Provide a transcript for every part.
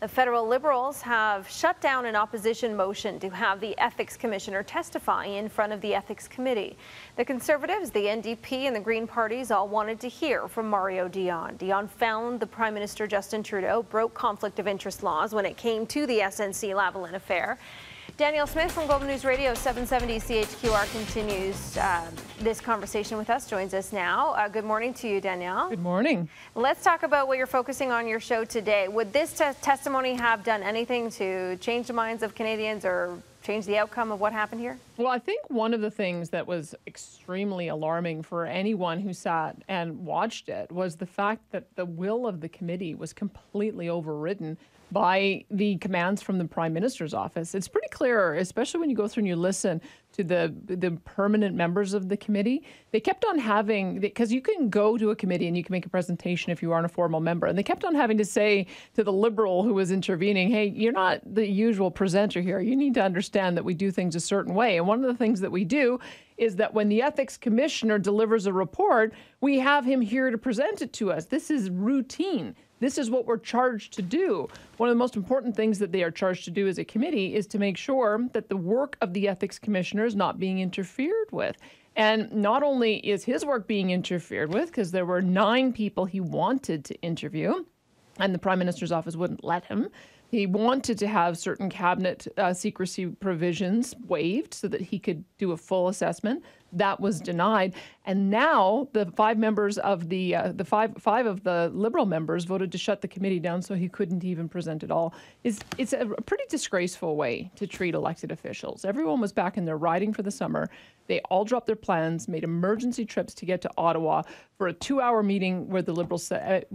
The federal Liberals have shut down an opposition motion to have the Ethics Commissioner testify in front of the Ethics Committee. The Conservatives, the NDP and the Green parties all wanted to hear from Mario Dion. Dion found the Prime Minister Justin Trudeau broke conflict of interest laws when it came to the SNC-Lavalin affair. Danielle Smith from Global News Radio 770 CHQR continues this conversation with us, joins us now. Good morning to you, Danielle. Good morning. Let's talk about what you're focusing on your show today. Would this testimony have done anything to change the minds of Canadians or change the outcome of what happened here? Well, I think one of the things that was extremely alarming for anyone who sat and watched it was the fact that the will of the committee was completely overridden by the commands from the Prime Minister's office. It's pretty clear, especially when you go through and you listen to the permanent members of the committee. They kept on having, because you can go to a committee and you can make a presentation if you aren't a formal member, and they kept on having to say to the Liberal who was intervening, hey, you're not the usual presenter here. You need to understand that we do things a certain way. And one of the things that we do is that when the Ethics Commissioner delivers a report, we have him here to present it to us. This is routine. This is what we're charged to do. One of the most important things that they are charged to do as a committee is to make sure that the work of the Ethics Commissioner is not being interfered with. And not only is his work being interfered with, because there were 9 people he wanted to interview, and the Prime Minister's office wouldn't let him. He wanted to have certain cabinet secrecy provisions waived so that he could do a full assessment. That was denied. And now the 5 members of the five of the Liberal members voted to shut the committee down so he couldn't even present at all. It's a pretty disgraceful way to treat elected officials. Everyone was back in their riding for the summer. They all dropped their plans, made emergency trips to get to Ottawa for a 2-hour meeting where the Liberals,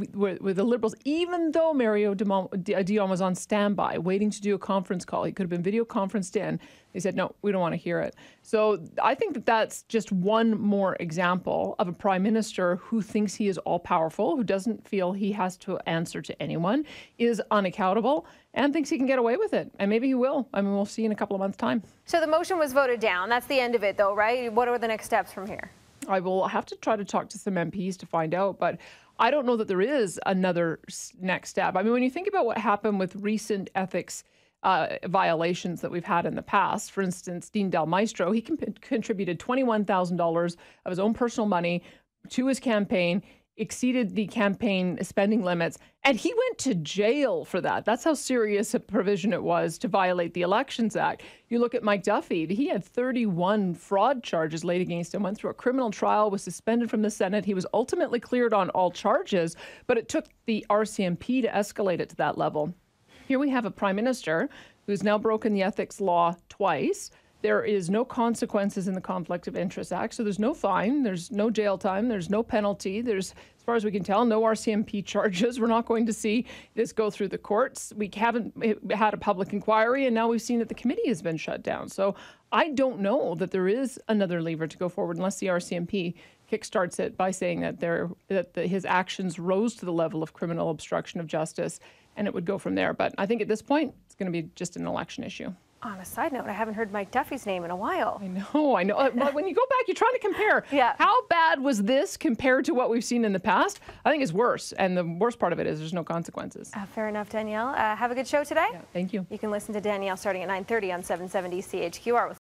even though Mario Dion was on standby, waiting to do a conference call, he could have been video conferenced in. They said, no, we don't want to hear it. So I think that that's just one more example of a Prime Minister who thinks he is all-powerful, who doesn't feel he has to answer to anyone, is unaccountable, and thinks he can get away with it. And maybe he will. I mean, we'll see in a couple of months' time. So the motion was voted down. That's the end of it, though, right? What are the next steps from here? I will have to try to talk to some MPs to find out, but I don't know that there is another next step. I mean, when you think about what happened with recent ethics violations that we've had in the past, for instance, Dean Del Maestro, he contributed $21,000 of his own personal money to his campaign, exceeded the campaign spending limits, and he went to jail for that. That's how serious a provision it was to violate the Elections Act. You look at Mike Duffy, he had 31 fraud charges laid against him, went through a criminal trial, was suspended from the Senate. He was ultimately cleared on all charges, but it took the RCMP to escalate it to that level. Here we have a Prime Minister who's now broken the ethics law twice. There is no consequences in the Conflict of Interest Act, so there's no fine, there's no jail time, there's no penalty, there's, as far as we can tell, no RCMP charges. We're not going to see this go through the courts. We haven't had a public inquiry, and now we've seen that the committee has been shut down. So I don't know that there is another lever to go forward unless the RCMP kickstarts it by saying that his actions rose to the level of criminal obstruction of justice, and it would go from there. But I think at this point, it's going to be just an election issue. On a side note, I haven't heard Mike Duffy's name in a while. I know. But when you go back, you're trying to compare. Yeah. How bad was this compared to what we've seen in the past? I think it's worse. And the worst part of it is there's no consequences. Fair enough, Danielle. Have a good show today. Yeah, thank you. You can listen to Danielle starting at 9:30 on 770 CHQR.